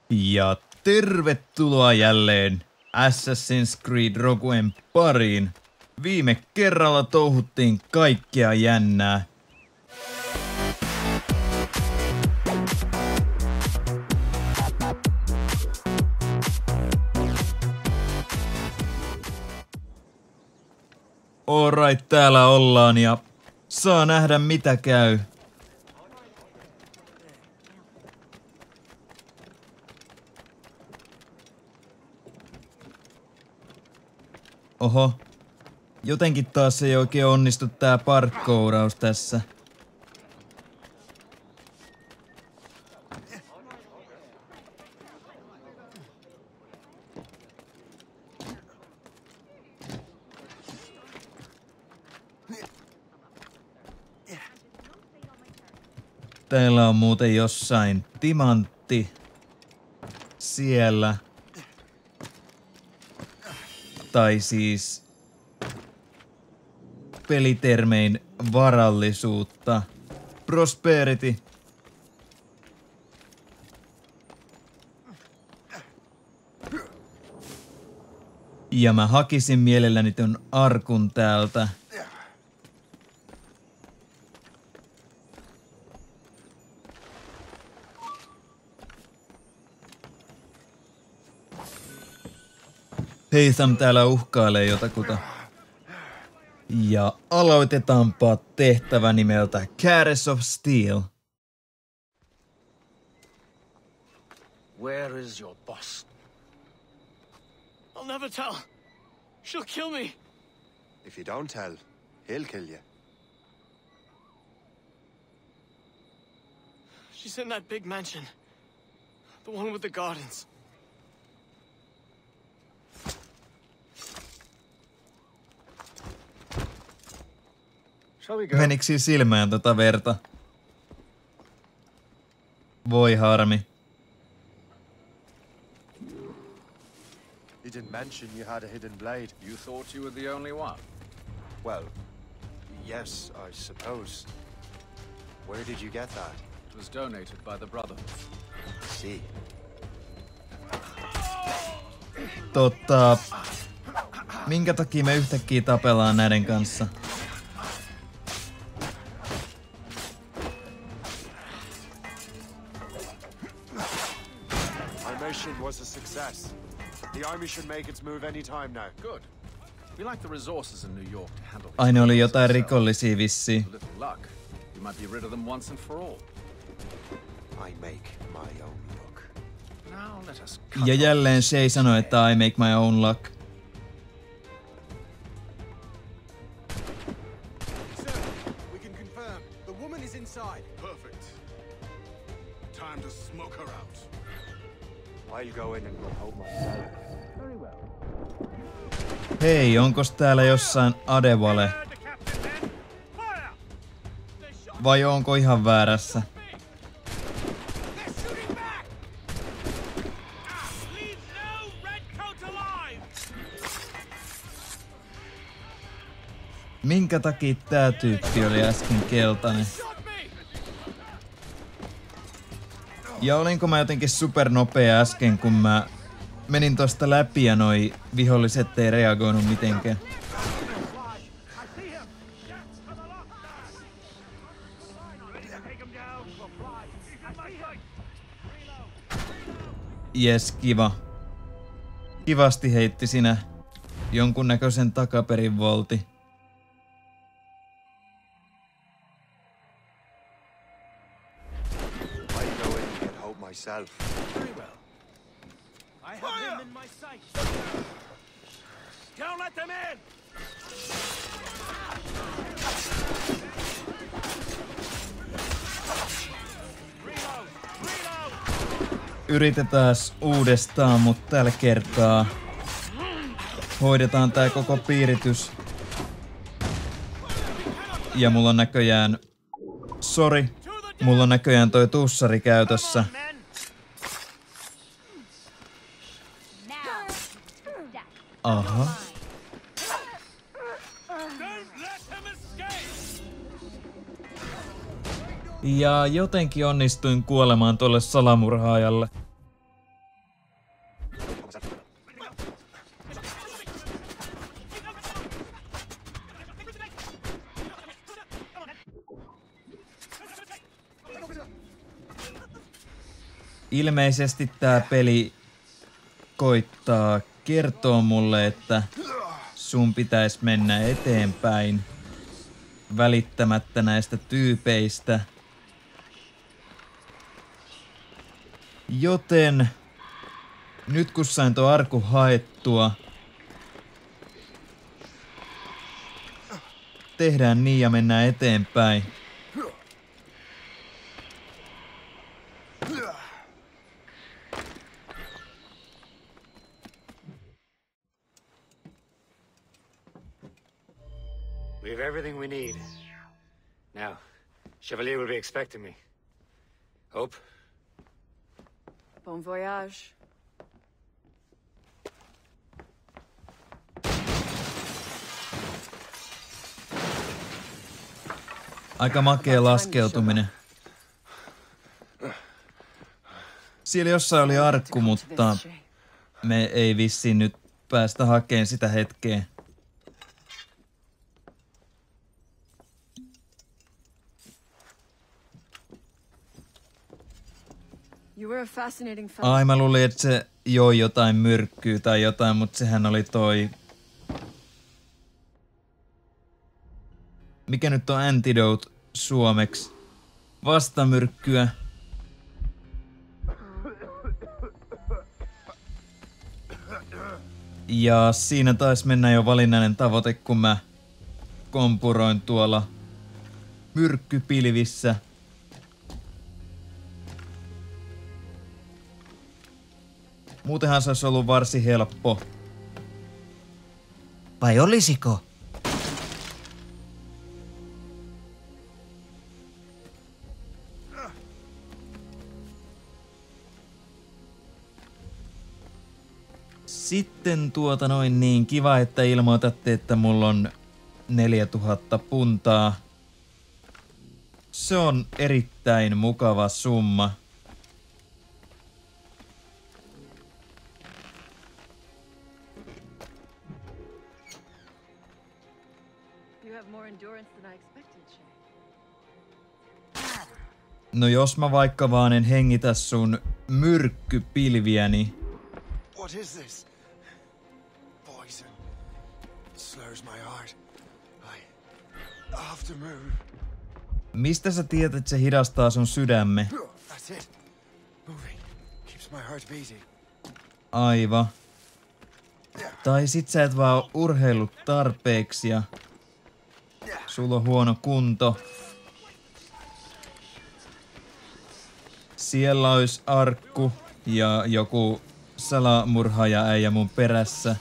Ja tervetuloa jälleen Assassin's Creed Rogueen pariin. Viime kerralla touhuttiin kaikkea jännää. Alright, täällä ollaan ja saa nähdä mitä käy. Oho, jotenkin taas ei oikein onnistu tää parkkouraus tässä. Täällä on muuten jossain timantti. Siellä. Tai siis pelitermein varallisuutta. Prosperity. Ja mä hakisin mielelläni ton arkun täältä. Haytham täällä uhkailee jotakuta. Ja aloitetaanpa tehtävä nimeltä Cares of Steel. Where is your boss? I'll never tell. She'll kill me. If you don't tell, he'll kill you. She's in that big mansion. The one with the gardens. Menikö siinä silmään tota verta? Voi harmi. You didn't mention you had a hidden blade. You thought you were the only one? Well, yes, I suppose. Where did you get that? It was donated by the Brotherhood. See. Minkä takia me yhtäkkiä tapellaan näiden kanssa? Was a success. The army should make its move any time now. Good. We like the resources in New York to handle. Aina oli jotain rikollisia vissiin. With a little luck, you might be rid of them once and for all. I make my own luck. Now let us Ja jälleen Shay sanoi, että I make my own luck. Sir, we can confirm. The woman is inside. Perfect. Time to smoke her out. I'll go in and hold myself. very well. Hei, onkos täällä jossain Adevale? Vai onko ihan väärässä? Minkä takia tää tyyppi oli äsken keltainen? Ja olinko mä jotenkin supernopea äsken, kun mä menin tosta läpi ja noi viholliset ei reagoinut mitenkään. Jes, kiva. Kivasti heitti sinä jonkunnäköisen takaperin volti. Myself. Very well. I have him in my sight. Don't let them in! Reload! Reload! Yritetääs uudestaan, mutta tällä kertaa hoidetaan tää koko piiritys. Ja mulla on näköjään... Sori. Mulla on näköjään toi tussari käytössä. Aha. Ja jotenkin onnistuin kuolemaan tuolle salamurhaajalle. Ilmeisesti tää peli koittaa kertoa mulle, että sun pitäisi mennä eteenpäin välittämättä näistä tyypeistä. Joten nyt kun sain tuon arkun haettua, tehdään niin ja mennään eteenpäin. We have everything we need. Now, Chevalier will be expecting me. Hope? Bon voyage. Aika makea laskeutuminen. Siellä jossain oli arkku, mutta me ei vissiin nyt päästä hakemaan sitä hetkeä. Ai, mä luulin, että se joi jotain myrkkyä tai jotain, mutta sehän oli toi... Mikä nyt on antidote suomeksi? Vastamyrkkyä. Ja siinä taisi mennä jo valinnainen tavoite, kun mä kompuroin tuolla myrkkypilvissä. Muutenhan se olisi ollut varsin helppo. Vai olisiko? Sitten niin kiva, että ilmoitatte, että mulla on 4000 puntaa. Se on erittäin mukava summa. No jos mä vaikka vaan en hengitä sun myrkkypilviäni. What is this? Poison. Slurs my heart. I have to move. Mistä sä tiedät, että se hidastaa sun sydämme? That's it. Moving keeps my heart beating. Aivan. Tai sit sä et vaan urheillut tarpeeksi ja sulla on huono kunto. Siellä olisi arkku ja joku salamurhaaja äijä mun perässä.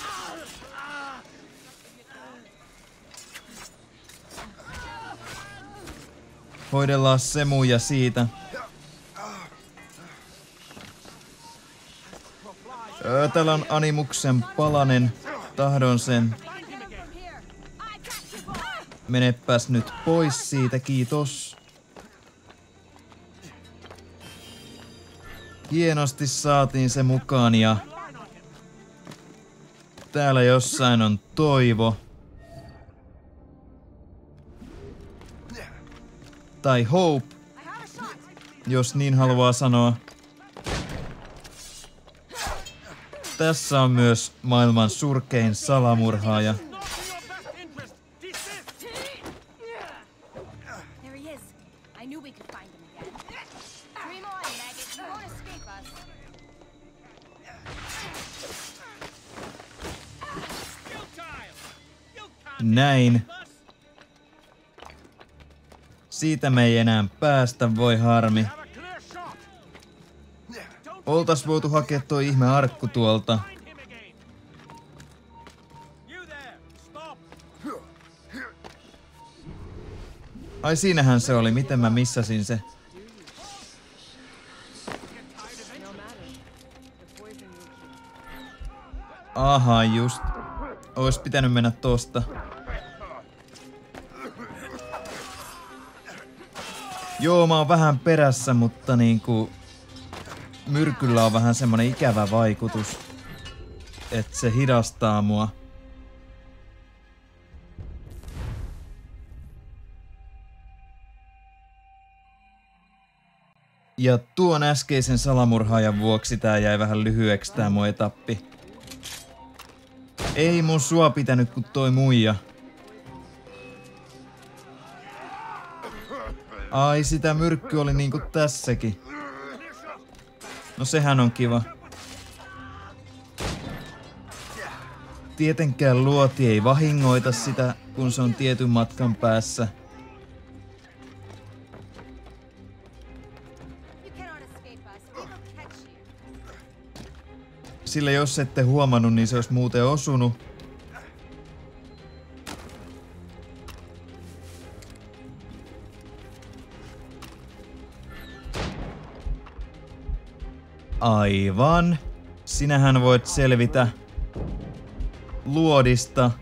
Hoidellaan se muija siitä. Täällä on Animuksen palanen. Tahdon sen. Menepäs nyt pois siitä, kiitos. Hienosti saatiin se mukaan ja täällä jossain on Toivo. Tai Hope, jos niin haluaa sanoa. Tässä on myös maailman surkein salamurhaaja. Näin. Siitä me ei enää päästä, voi harmi. Oltais voitu hakea toi ihme arkku tuolta. Ai siinähän se oli, miten mä missasin se. Aha, just. Ois pitänyt mennä tosta. Joo, mä oon vähän perässä, mutta niinku... Myrkyllä on vähän semmonen ikävä vaikutus. Et se hidastaa mua. Ja tuon äskeisen salamurhaajan vuoksi tää jäi vähän lyhyeksi tää mun etappi. Ei mun sua pitänyt ku toi muija. Ai, sitä myrkky oli niinku tässäkin. No sehän on kiva. Tietenkään luoti ei vahingoita sitä, kun se on tietyn matkan päässä. Sillä jos ette huomannut, niin se olisi muuten osunut. Aivan. Sinähän voit selvitä luodista.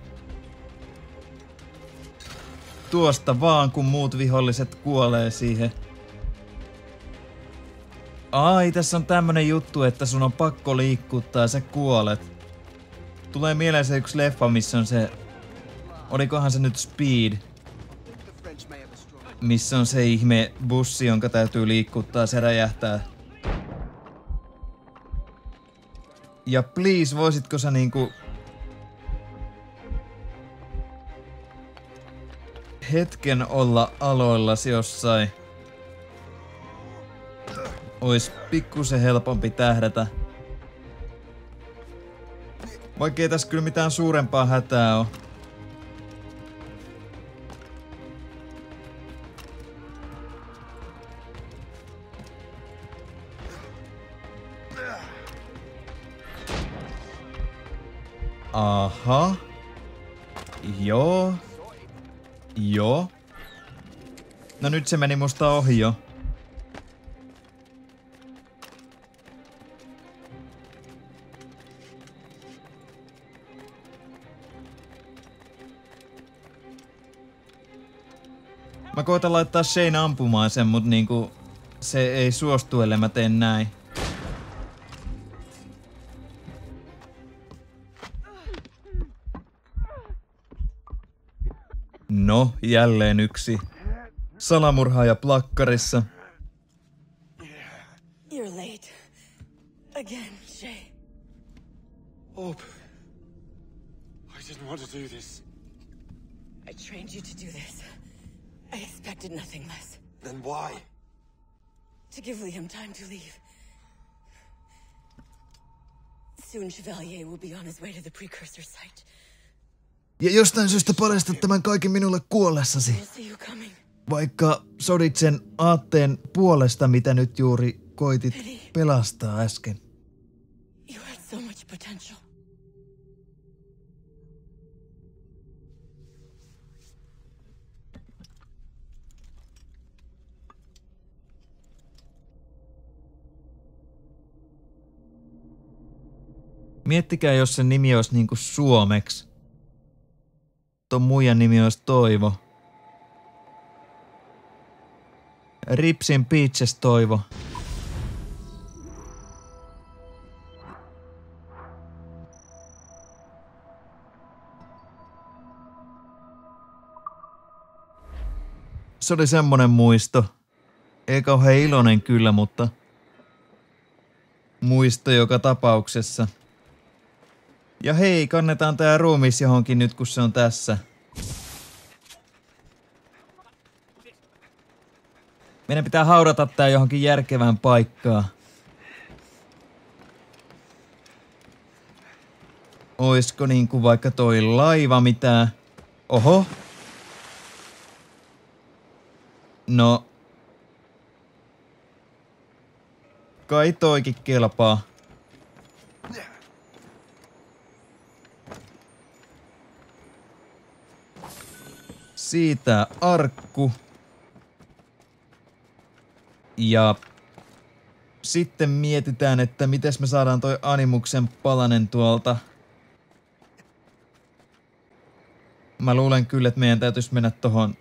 Tuosta vaan, kun muut viholliset kuolee siihen. Ai, tässä on tämmönen juttu, että sun on pakko liikuttaa ja sä kuolet. Tulee mieleen se yksi leffa, missä on se... Olikohan se nyt Speed? Missä on se ihme bussi, jonka täytyy liikuttaa, se räjähtää. Ja please, voisitko sä niinku... hetken olla aloillasi jossain? Ois pikkusen helpompi tähdätä. Vaikkei tässä kyllä mitään suurempaa hätää oo. Aha. Joo. Joo. No nyt se meni musta ohi jo. Mä koitan laittaa Shane ampumaan sen, mut niinku se ei suostu, ellei mä teen näin. No, jälleen yksi salamurhaaja plakkarissa. You're late. Again, Shay. Hope. I didn't want to do this. I trained you to do this. I expected nothing less. Then why? To give Liam time to leave. Soon Chevalier will be on his way to the precursor site. Ja jostain syystä paljastat tämän kaiken minulle kuollessasi. We'll see you coming. Vaikka sodit sen aatteen puolesta, mitä nyt juuri koitit pelastaa äsken. You had so much potential. Miettikää, jos sen nimi olisi niinku suomeksi. Ton muijan nimi olisi Toivo. Ripsin Peaches Toivo. Se oli semmonen muisto. Ei kauhean iloinen kyllä, mutta muisto joka tapauksessa. Ja hei, kannetaan tää ruumis johonkin nyt, kun se on tässä. Meidän pitää haudata tää johonkin järkevään paikkaan. Oisko niinku vaikka toi laiva mitään? Oho. No. Kai toikin kelpaa. Siitä arkku. Ja sitten mietitään, että miten me saadaan toi Animuksen palanen tuolta. Mä luulen kyllä, että meidän täytyisi mennä tohon...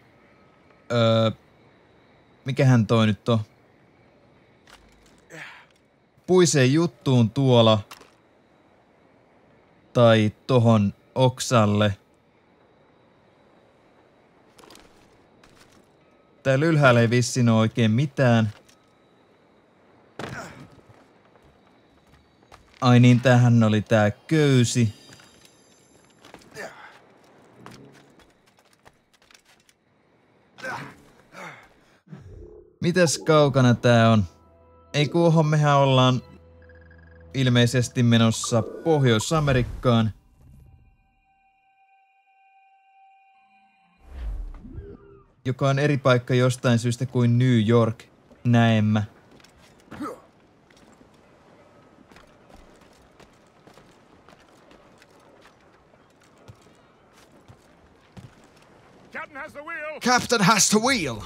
mikähän toi nyt on? Puiseen juttuun tuolla. Tai tohon oksalle. Täällä ylhäällä ei vissiin ole oikein mitään. Ai niin, tämähän oli tää köysi. Mitäs kaukana tää on? Ei kuohon, mehän ollaan ilmeisesti menossa Pohjois-Amerikkaan. Joka on eri paikka jostain syystä kuin New York, näemmä. Captain has the wheel! Captain has the wheel!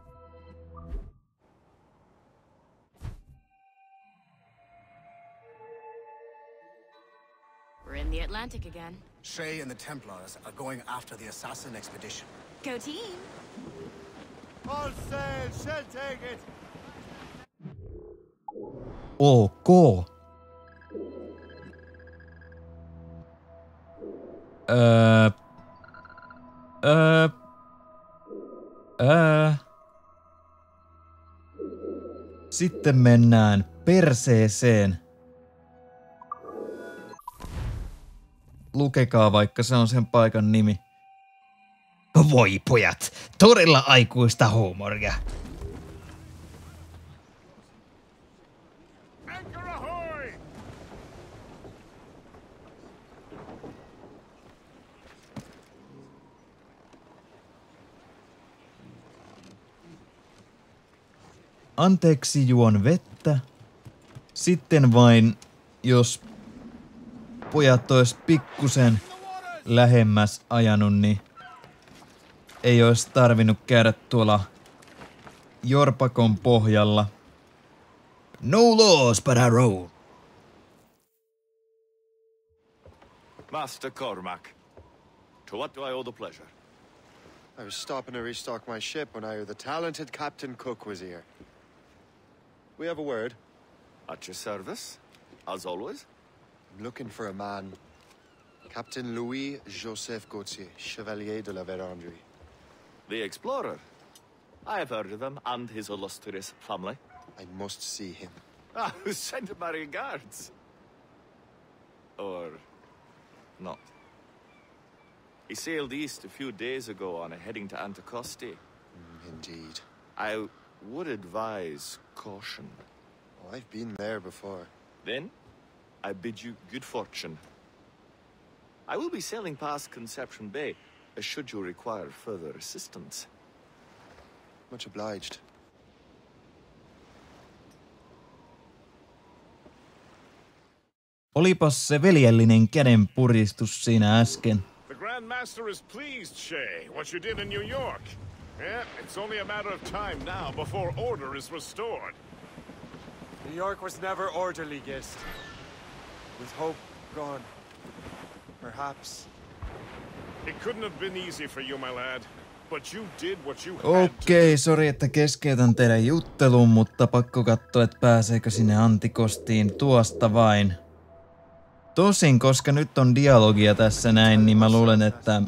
We're in the Atlantic again. Shay and the Templars are going after the assassin expedition. Go team! All sail, shall take it! OK. Sitten mennään perseeseen. Lukekaa, vaikka se on sen paikan nimi. Voi pojat, todella aikuista huumoria. Anchor ahoy! Anteeksi, juon vettä. Sitten vain, jos pojat ois pikkusen lähemmäs ajanut, niin ei ois tarvinnut käydä tuolla jorpakon pohjalla. No laws but our own. Master Cormac, to what do I owe the pleasure? I was stopping to restock my ship when I heard the talented Captain Cook was here. We have a word. At your service, as always. I'm looking for a man. Captain Louis-Joseph Gauthier, Chevalier de la Vérendrye. The explorer. I have heard of him and his illustrious family. I must see him. Ah, send him my regards. Or not. He sailed east a few days ago on a heading to Anticosti. Indeed. I would advise caution. Oh, I've been there before. Then, I bid you good fortune. I will be sailing past Conception Bay, should you require further assistance. Much obliged. Olipas se veljellinen kädenpuristus siinä äsken. The Grand Master is pleased, Shay, what you did in New York. Yeah, it's only a matter of time now before order is restored. New York was never orderly, Gist. With hope gone, perhaps. It couldn't have been easy for you, my lad. But you did what you had Okei, sori, että keskeytän teidän juttelun, mutta pakko katsoa, että pääseekö sinne Antikostiin tuosta vain. Tosin, koska nyt on dialogia tässä näin, niin mä luulen, että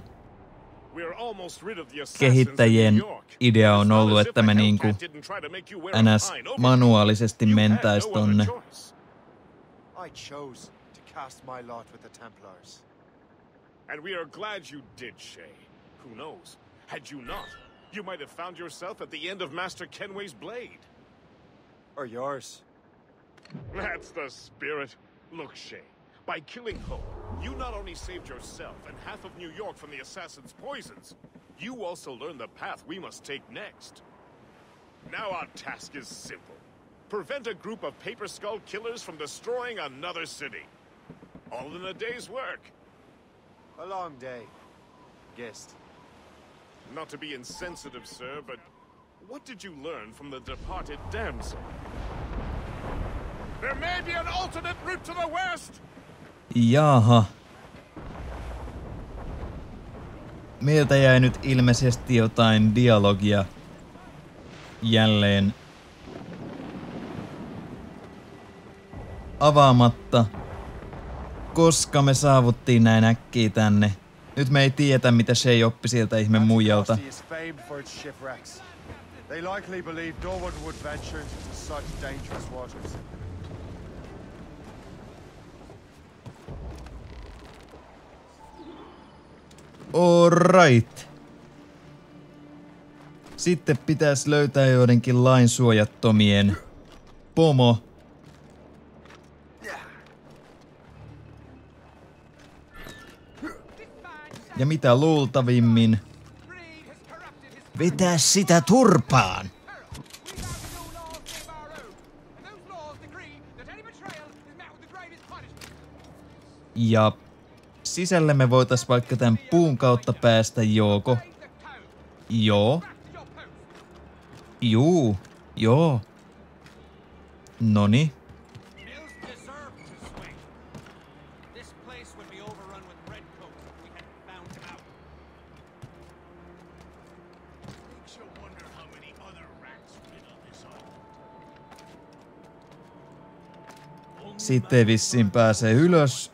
kehittäjien idea on ollut, että me niinku ns. Manuaalisesti mentäis tonne. I chose to cast my lot with the Templars. And we are glad you did, Shay. Who knows? Had you not, you might have found yourself at the end of Master Kenway's blade. Or yours. That's the spirit. Look, Shay, by killing Hope, you not only saved yourself and half of New York from the assassin's poisons, you also learned the path we must take next. Now our task is simple. Prevent a group of Paper Skull killers from destroying another city. All in a day's work. A long day. Gist. Not to be insensitive, sir, but what did you learn from the departed damsel? There may be an alternate route to the west! Jaha. Meiltä jäi nyt ilmeisesti jotain dialogia jälleen avaamatta, koska me saavuttiin näin äkkiä tänne. Nyt me ei tiedetä, mitä Shay oppi sieltä ihme muijalta. They likely believe no one would venture into such dangerous waters. Alright. Sitten pitäisi löytää joidenkin lainsuojattomien pomo. Ja mitä luultavimmin vetää sitä turpaan. Ja sisälle me voitais vaikka tämän puun kautta päästä jooko. Joo. Juu. Joo. Noni. Sitten vissiin pääsee ylös.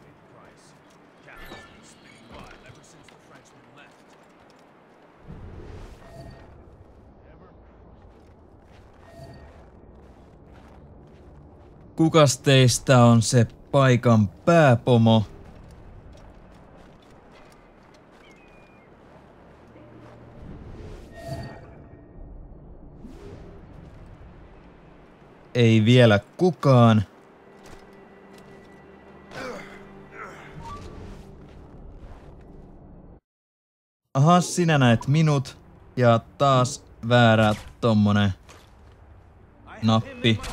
Kukas teistä on se paikan pääpomo? Ei vielä kukaan. Aha, sinä näet minut. Ja taas väärä tommonen nappi.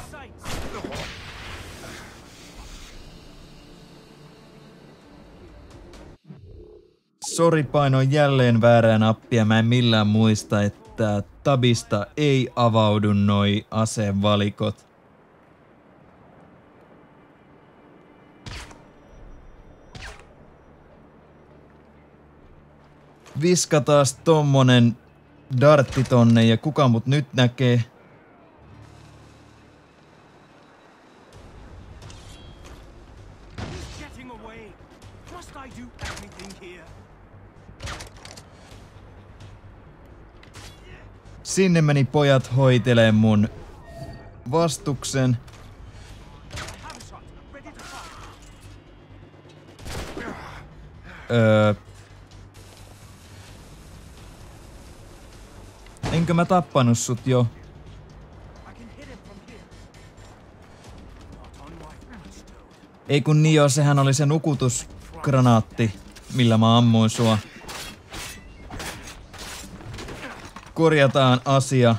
Sori, painoin jälleen väärää nappia. Mä en millään muista, että tabista ei avaudu noi asevalikot. Viska taas tommonen dartti tonne ja kuka mut nyt näkee? Sinne meni pojat hoitelee mun vastuksen. Enkö mä tappanut sut jo? Ei kun niin joo, sehän oli se nukutusgranaatti, millä mä ammuin sua. Korjataan asia.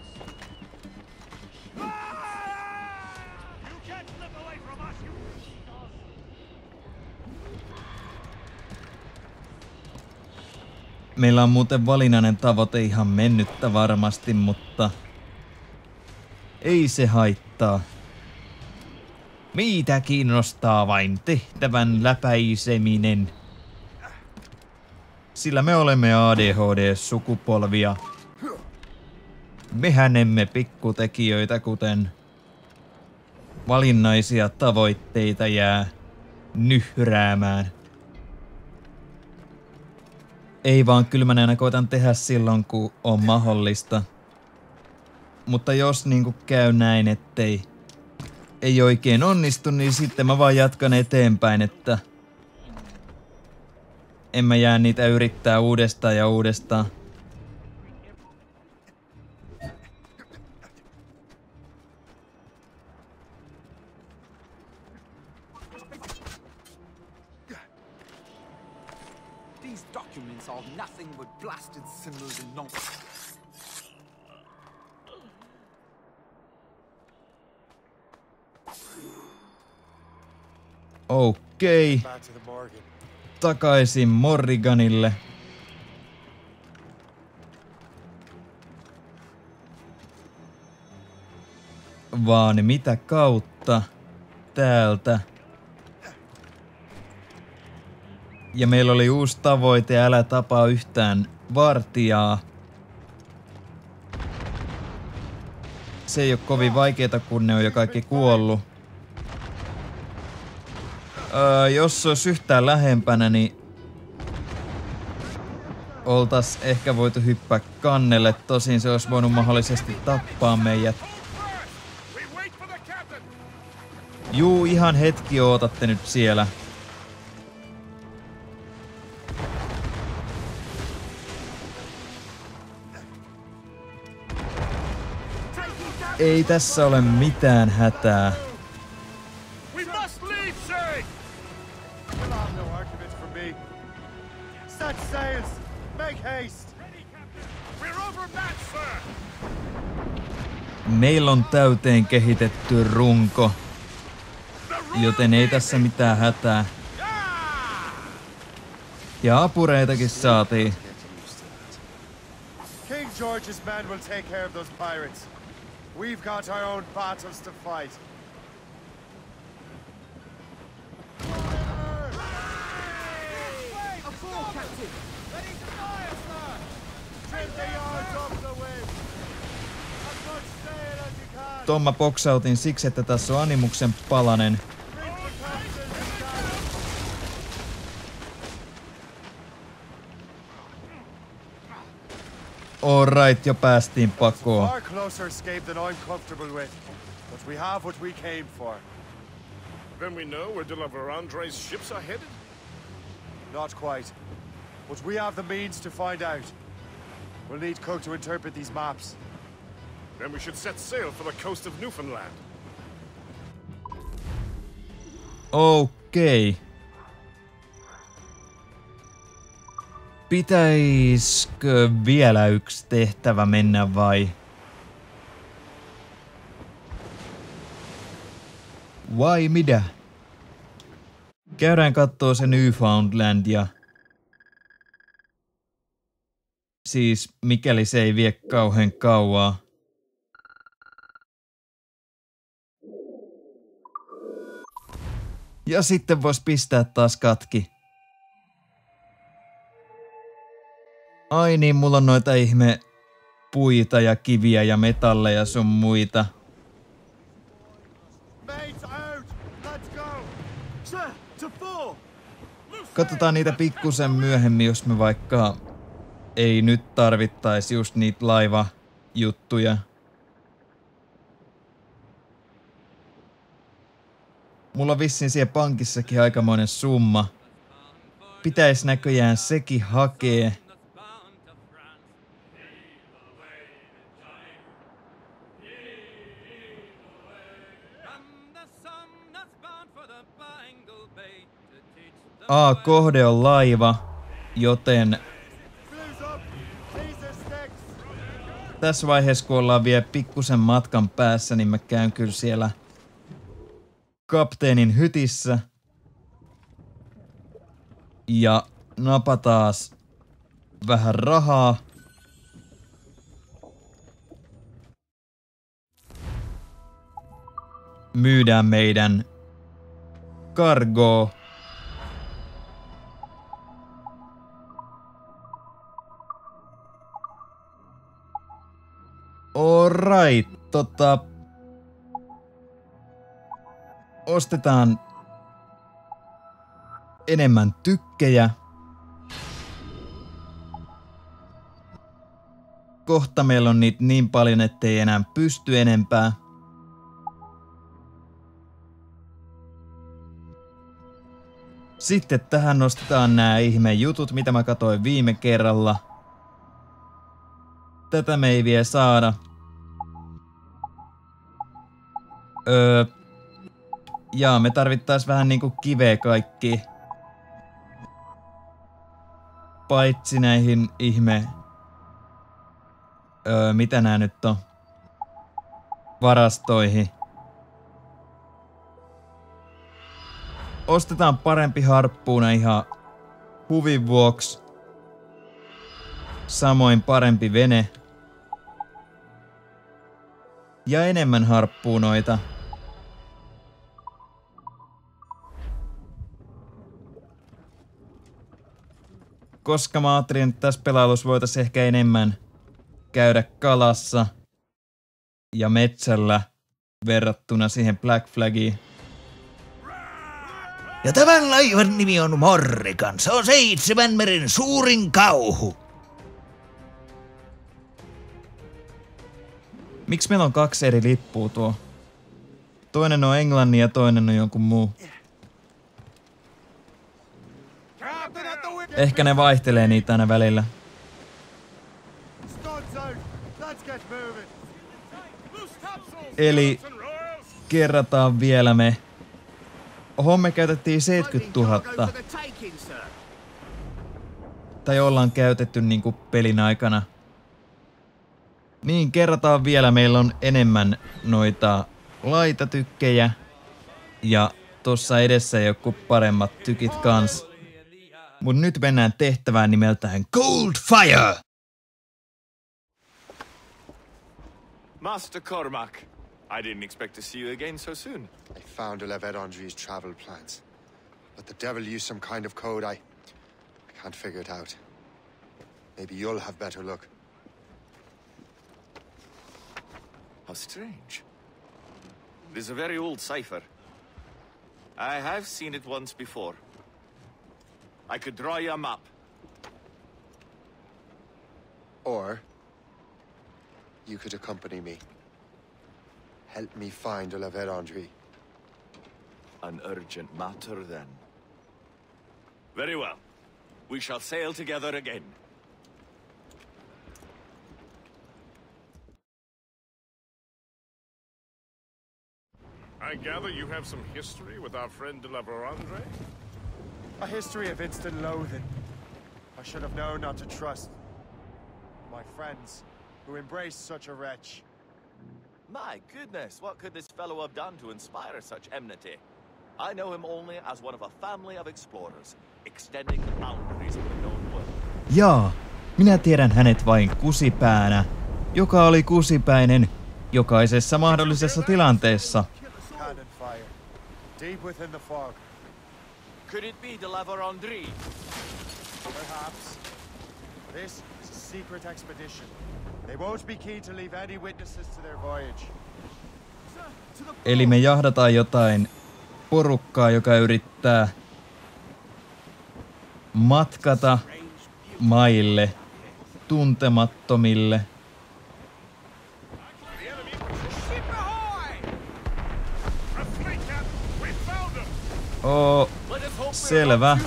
Meillä on muuten valinnainen tavoite ihan mennyttä varmasti, mutta ei se haittaa. Meitä kiinnostaa vain tehtävän läpäiseminen. Sillä me olemme ADHD-sukupolvia. Mehän emme pikkutekijöitä, kuten valinnaisia tavoitteita jää nyhräämään. Ei vaan, kyllä mä aina koitan tehdä silloin, kun on mahdollista. Mutta jos niinku käy näin, ettei ei oikein onnistu, niin sitten mä vaan jatkan eteenpäin, että en mä jää niitä yrittää uudestaan ja uudestaan. These documents are nothing but blasted symbols and nonsense. Okei. Takaisin Morriganille. Vaan mitä kautta? Täältä. Ja meillä oli uusi tavoite, älä tapaa yhtään vartijaa. Se ei oo kovin vaikeeta, kun ne on jo kaikki kuollut. Jos se olisi yhtään lähempänä, niin oltais ehkä voitu hyppää kannelle. Tosin se olisi voinut mahdollisesti tappaa meidät. Juu, ihan hetki ootatte nyt siellä. Ei tässä ole mitään hätää. We must leave, Shay! You'll have no argument from me. Set sails! Make haste! We're overmatched, sir! Meillä on täyteen kehitetty runko, joten ei tässä mitään hätää. Ja apureitakin saatiin. King George's men will take care of those pirates. We've got our own battles to fight. A four, Captain! Ready to fire, sir! Trim the yards off the wind. As much sail as you can. Tomma boksautin siksi, että tässä on animuksen palanen. Alright, jo päästiin pakoon. Far closer escape than I'm comfortable with, but we have what we came for. Then we know where de la Vérandre's ships are headed? Not quite, but we have the means to find out. We'll need Cook to interpret these maps. Then we should set sail for the coast of Newfoundland. Okei. Pitäisikö vielä yksi tehtävä mennä vai? Vai mitä? Käydään kattoo se Newfoundland ja... Siis mikäli se ei vie kauhean kauaa. Ja sitten vois pistää taas katki. Ai niin, mulla on noita ihme puita ja kiviä ja metalleja sun muita. Katsotaan niitä pikkusen myöhemmin, jos me vaikka ei nyt tarvittais just niitä laivajuttuja. Mulla on vissiin siellä pankissakin aikamoinen summa. Pitäis näköjään sekin hakee. Kohde on laiva, joten tässä vaiheessa kun ollaan vielä pikkusen matkan päässä, niin mä käyn kyllä siellä kapteenin hytissä. Ja napataas vähän rahaa. Myydään meidän cargo. Alright, ostetaan enemmän tykkejä. Kohta meillä on niitä niin paljon, ettei enää pysty enempää. Sitten tähän nostetaan nämä ihme jutut, mitä mä katsoin viime kerralla. Tätä me ei vielä saada. Jaa, me tarvittais vähän niinku kiveä kaikki. Paitsi näihin ihme... mitä nää nyt on? Varastoihin. Ostetaan parempi harppuuna ihan huvin vuoksi. Samoin parempi vene. Ja enemmän harppuunoita. Koska mä ajattelin, että tässä pelailussa voitaisiin ehkä enemmän käydä kalassa ja metsällä verrattuna siihen Black Flagiin. Ja tämän laivan nimi on Morrigan. Se on 7 meren suurin kauhu. Miksi meillä on 2 eri lippua tuo? Toinen on englannin ja toinen on jonkun muu. Ehkä ne vaihtelee niitä aina välillä. Studs out. Let's get moving. Loose topsail. Eli kerrataan vielä me. Me käytettiin 70 000. Tai ollaan käytetty niinku pelin aikana. Niin, kerrataan vielä. Meillä on enemmän noita laitatykkejä. Ja tossa edessä joku paremmat tykit kans. Mut nyt mennään tehtävään nimeltään Cold Fire! Master Cormac, I didn't expect to see you again so soon. I found Olev Andry's travel plans. But the devil used some kind of code. I can't figure it out. Maybe you'll have better luck. How strange. It is a very old cipher. I have seen it once before. I could draw you a map. Or you could accompany me. Help me find Olev Andry. An urgent matter, then. Very well. We shall sail together again. I gather you have some history with our friend de la Vérandre? A history of instant loathing. I should have known not to trust my friends who embraced such a wretch. My goodness, what could this fellow have done to inspire such enmity? I know him only as one of a family of explorers, extending the boundaries of the known world. Jaa, minä tiedän hänet vain kusipäänä, joka oli kusipäinen jokaisessa mahdollisessa tilanteessa. Cannon fire. Deep within the fog. Could it be de la Vérandre? Perhaps. This is a secret expedition. They won't be keen to leave any witnesses to their voyage. Eli me jahdataan jotain porukkaa, joka yrittää matkata maille tuntemattomille. Selvä.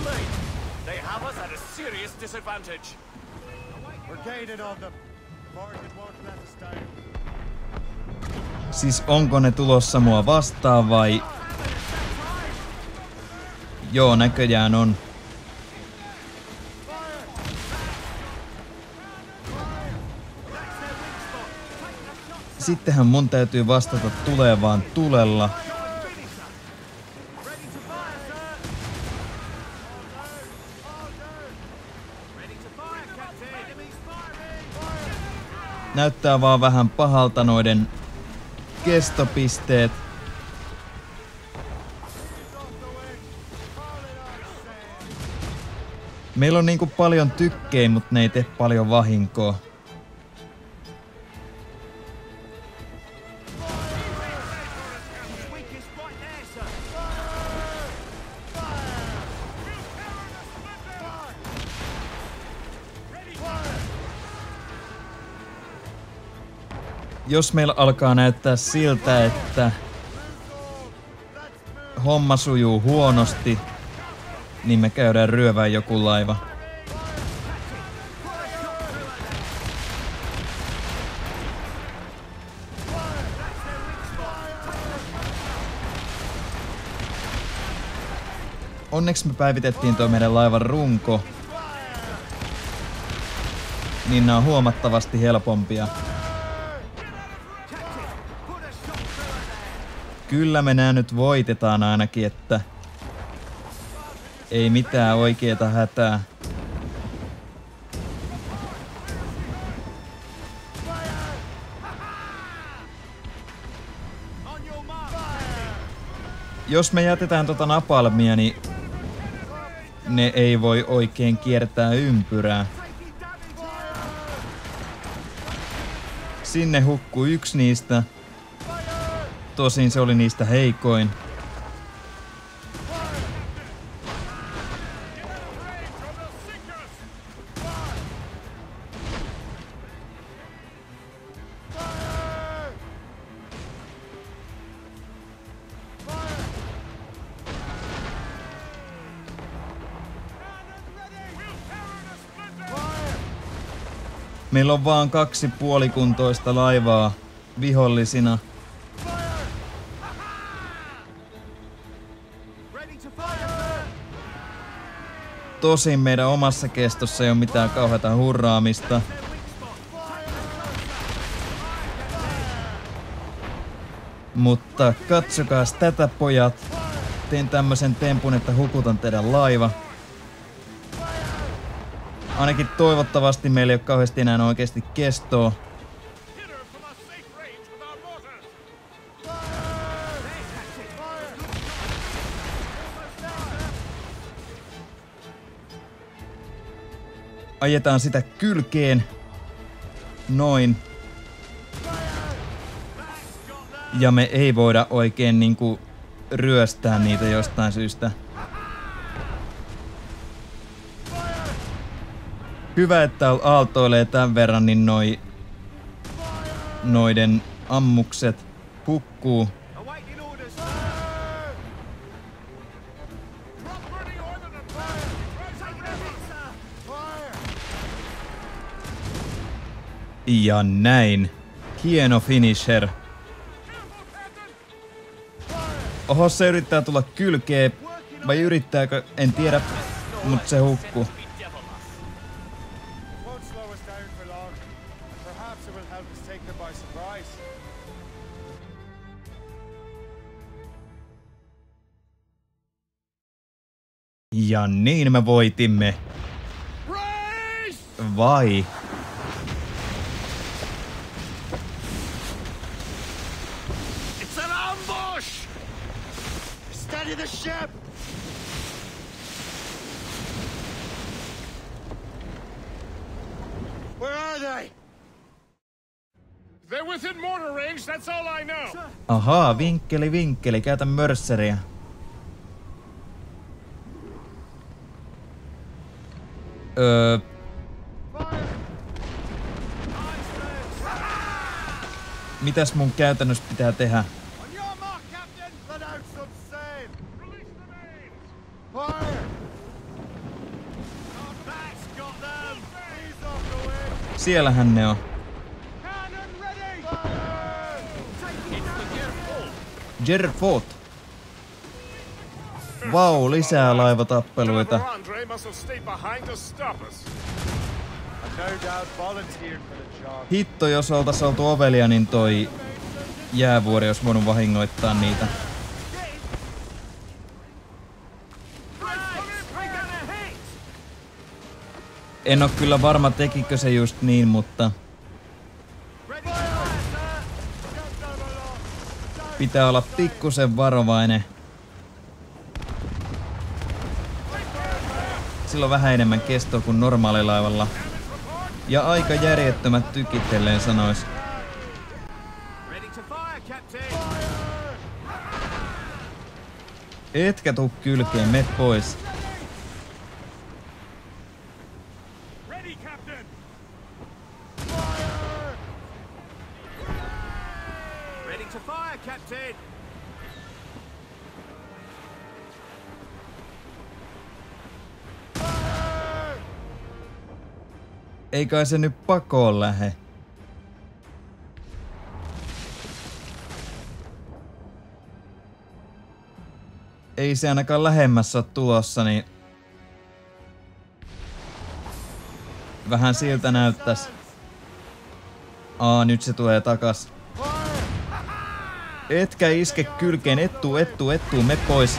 Siis onko ne tulossa mua vastaan vai? Joo, näköjään on. Sittenhän mun täytyy vastata tulevaan tulella. Näyttää vaan vähän pahalta noiden kestopisteet. Meillä on niinku paljon tykkejä, mutta ne ei tee paljon vahinkoa. Jos meillä alkaa näyttää siltä, että homma sujuu huonosti, niin me käydään ryövään joku laiva. Onneksi me päivitettiin tuo meidän laivan runko, niin nämä on huomattavasti helpompia. Kyllä me nää nyt voitetaan ainakin, että ei mitään oikeeta hätää. Jos me jätetään tota napalmia, niin ne ei voi oikein kiertää ympyrää. Sinne hukkuu yksi niistä. Tosin se oli niistä heikoin. Meillä on vaan 2 puolikuntoista laivaa vihollisina. Tosin meidän omassa kestossa ei ole mitään kauheata hurraamista. Mutta katsokaas tätä, pojat. Tein tämmösen tempun, että hukutan teidän laiva. Ainakin toivottavasti meillä ei ole kauheasti enää oikeesti kestoa. Ajetaan sitä kylkeen. Noin. Ja me ei voida oikein niinku ryöstää niitä jostain syystä. Hyvä, että aaltoilee tän verran, niin noiden ammukset hukkuu. Ja näin. Hieno finisher. Oho, se yrittää tulla kylkeen. Vai yrittääkö? En tiedä, mut se hukkuu. Ja niin me voitimme. Vai? It's an ambush! Steady the ship! Where are they? They're within mortar range, that's all I know. Ahaa, vinkkeli, käytä mörsseriä. Mitäs mun käytännössä pitää tehdä? Siellähän ne on. Gerfort. Vau, lisää laivatappeluita. Hitto, jos oltais oltu ovelia, niin toi jäävuori olisi voinut vahingoittaa niitä. En oo kyllä varma, tekikö se just niin, mutta pitää olla pikkusen varovainen. Sillä on vähän enemmän kestoa kuin normaalilaivalla. Ja aika järjettömät tykitellen sanois. Etkä tuu kylkeen, me pois. Ei kai se nyt pakoon lähe. Ei se ainakaan lähemmässä ole tulossa, niin vähän siltä näyttäis. Nyt se tulee takas. Etkä iske kylkeen, ettuu, me pois.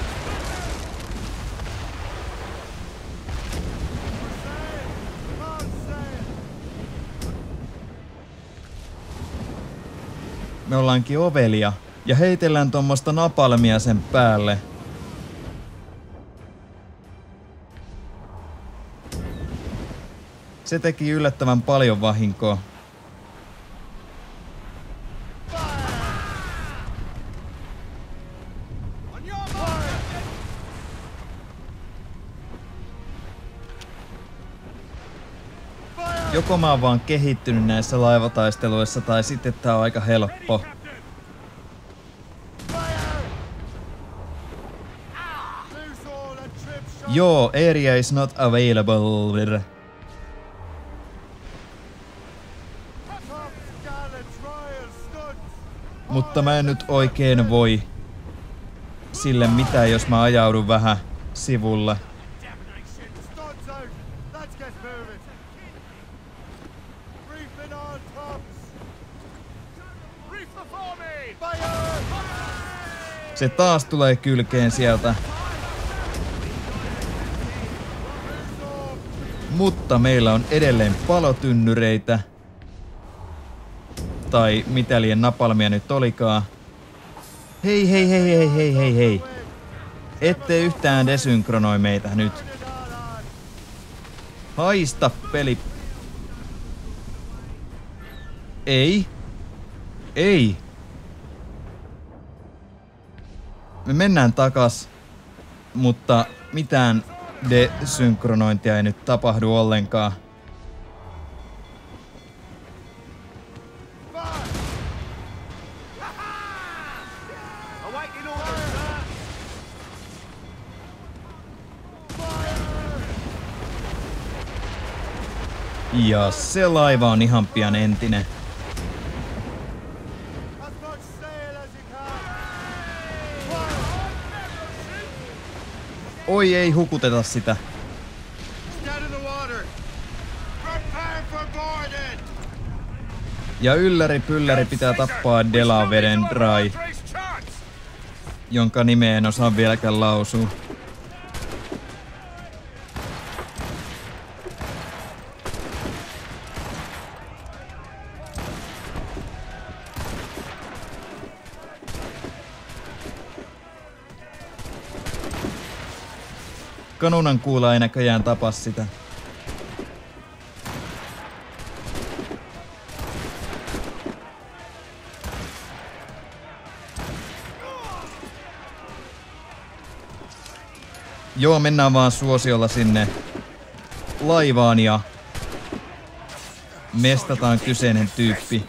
Me ollaankin ovelia ja heitellään tommoista napalmia sen päälle. Se teki yllättävän paljon vahinkoa. Joko mä oon vaan kehittynyt näissä laivataisteluissa tai sitten tää on aika helppo. Joo, area is not available. Mutta mä en nyt oikein voi sille mitään, jos mä ajaudun vähän sivulle. Se taas tulee kylkeen sieltä. Mutta meillä on edelleen palotynnyreitä. Tai mitä liian napalmia nyt olikaan. Hei. Ette yhtään desynkronoi meitä nyt. Haista peli. Ei. Me mennään takas, mutta mitään desynkronointia ei nyt tapahdu ollenkaan. Ja se laiva on ihan pian entinen. Oi, ei hukuteta sitä. Ja ylläri pylläri pitää tappaa Delaveden Dry, jonka nimeä en osaa vieläkään lausua. Kanunan kuula ei näköjään tapa sitä. Joo, mennään vaan suosiolla sinne laivaan ja mestataan kyseinen tyyppi.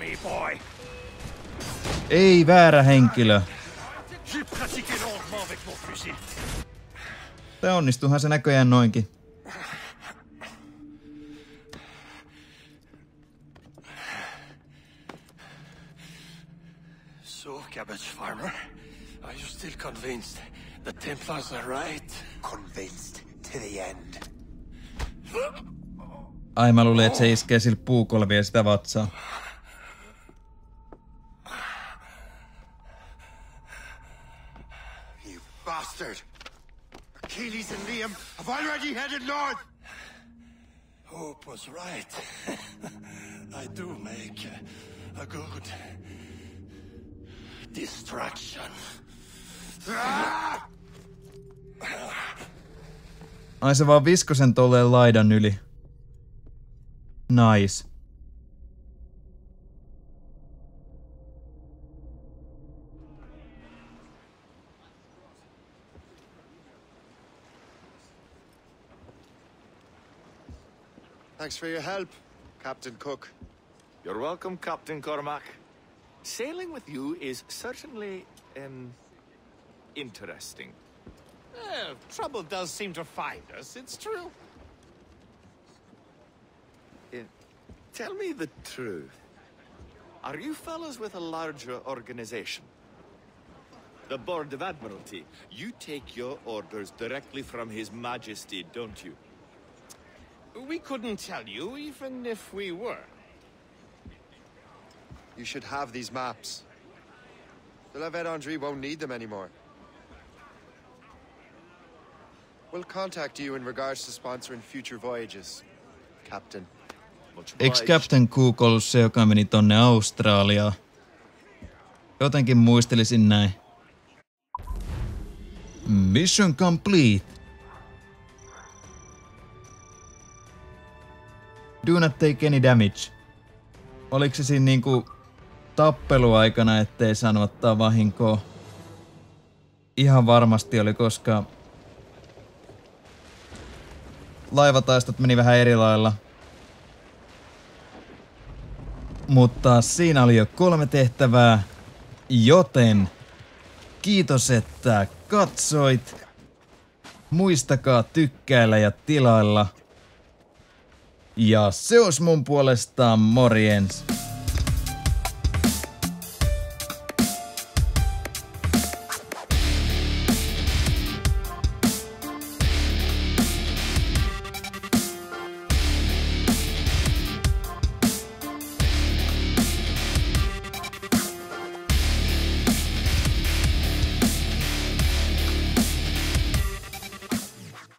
Ei, väärä henkilö. Tää onnistuuhan se näköjään noinkin. So, cabbage farmer, are you still convinced the Templars are right? Convinced to the end. Ai, mä luulin, että se iskee sillä puukolvia sitä vatsaa. You bastard! Achilles and Liam have already headed north! Hope was right. I do make a good distraction. Ai, se vaan viskoi sen tolleen laidan yli. Nice. Thanks for your help, Captain Cook. You're welcome, Captain Cormac. Sailing with you is certainly, interesting. Trouble does seem to find us, it's true. Tell me the truth. Are you fellas with a larger organization? The Board of Admiralty. You take your orders directly from His Majesty, don't you? We couldn't tell you, even if we were. You should have these maps. The La Vedendry won't need them anymore. We'll contact you in regards to sponsoring future voyages, Captain. Eiks Captain Cook ollut se, joka meni tonne Australiaan? Jotenkin muistelisin näin. Mission complete. Do not take any damage. Oliko se siinä niinku tappeluaikana, ettei saanut ottaa vahinkoa? Ihan varmasti oli, koska laivataistot meni vähän eri lailla. Mutta siinä oli jo 3 tehtävää, joten kiitos, että katsoit. Muistakaa tykkäillä ja tilailla. Ja se olisi mun puolestaan morjens.